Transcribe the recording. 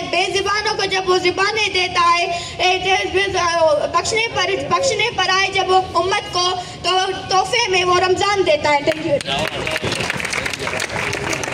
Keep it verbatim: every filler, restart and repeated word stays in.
बेज़ुबानों को जब वो ज़ुबानें देता है, बख्शने पर बख्शने पर आए जब वो उम्मत को, तो तोहफे में वो रमज़ान देता है। Thank you.